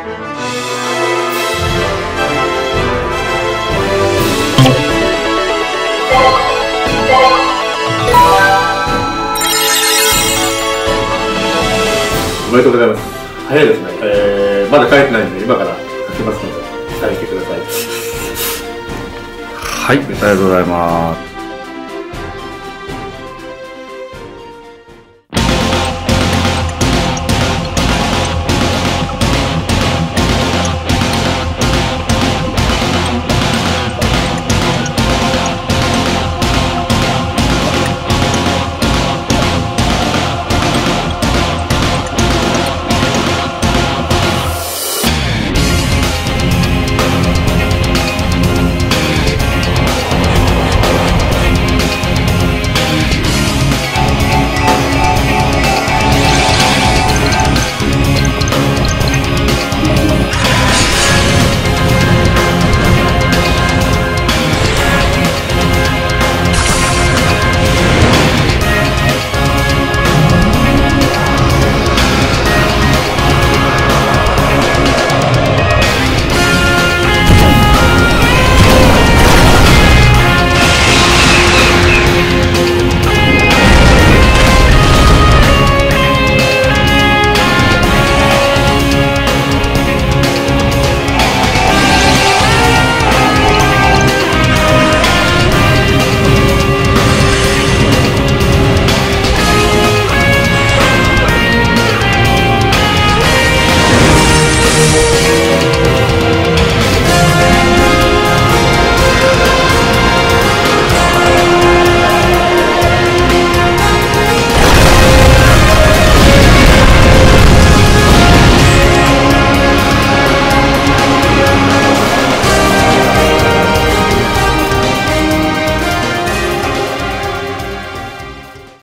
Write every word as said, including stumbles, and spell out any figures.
おめでとうございます。早いですね。えー、まだ書いてないんで、今から書きますので、書いてください。 はい、ありがとうございます。